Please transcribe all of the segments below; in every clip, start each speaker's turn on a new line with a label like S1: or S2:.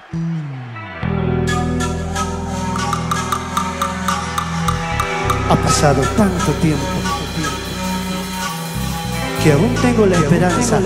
S1: Ha pasado tanto tiempo que aún tengo la esperanza.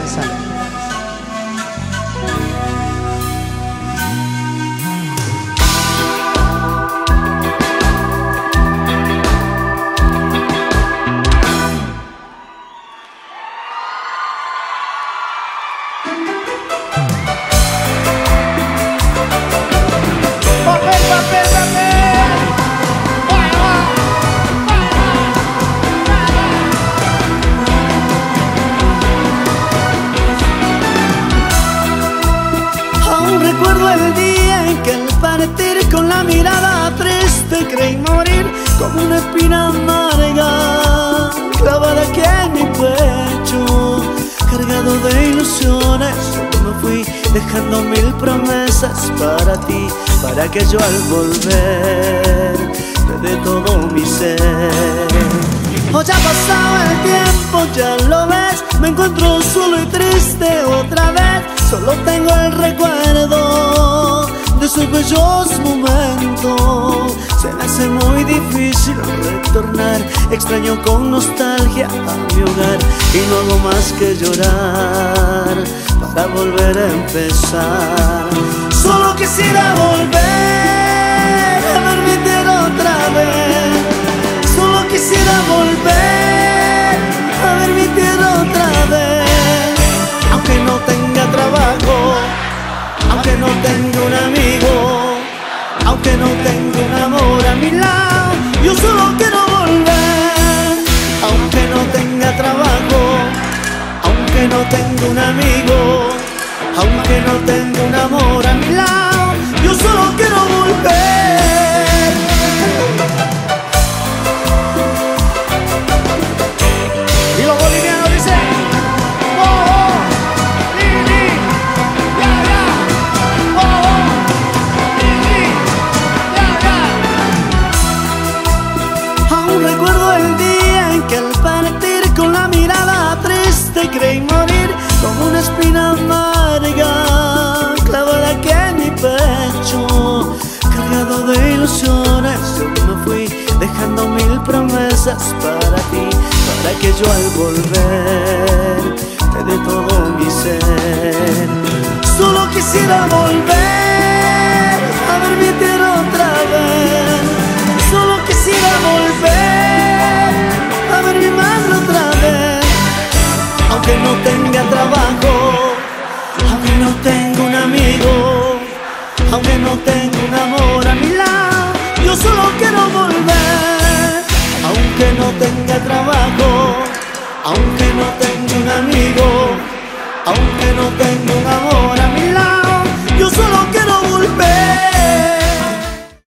S2: Recuerdo el día en que al partir con la mirada triste creí morir como una espina amarga clavada aquí en mi pecho. Cargado de ilusiones me fui dejando mil promesas para ti, para que yo al volver te dé todo mi ser. Hoy ya ha pasado el tiempo, ya lo ves, me encuentro solo y triste otra vez. Solo tengo el recuerdo de esos bellos momentos. Se me hace muy difícil retornar, extraño con nostalgia a mi hogar y no hago más que llorar para volver a empezar. Solo quisiera volver a ver mi tierra otra vez. Solo quisiera volver a ver mi tierra otra vez. Aunque no tenga trabajo, aunque no tenga un amigo, aunque no tenga un amor a mi lado, yo solo quiero volver. Aunque no tenga trabajo, aunque no tenga un amigo, aunque no tenga un amor a mi lado, yo solo quiero volver. Y los bolivianos dicen: oh, oh, Lili, ya, ya, oh, oh, Lili, ya, ya. Aún recuerdo el día en que al partir con la mirada triste creí morir como una espina amarga clavada aquí en mi pecho. Cargado de ilusiones yo me fui dejando mil promesas para ti, para que yo al volver te dé todo mi ser. Solo quisiera volver a ver mi tierra otra vez. Solo quisiera volver a ver mi madre otra vez. Aunque no tenga trabajo, aunque no tenga un amigo, aunque no tenga un amor a mi lado, yo solo quiero volver. Aunque no tenga trabajo, aunque no tenga un amigo, aunque no tenga un amor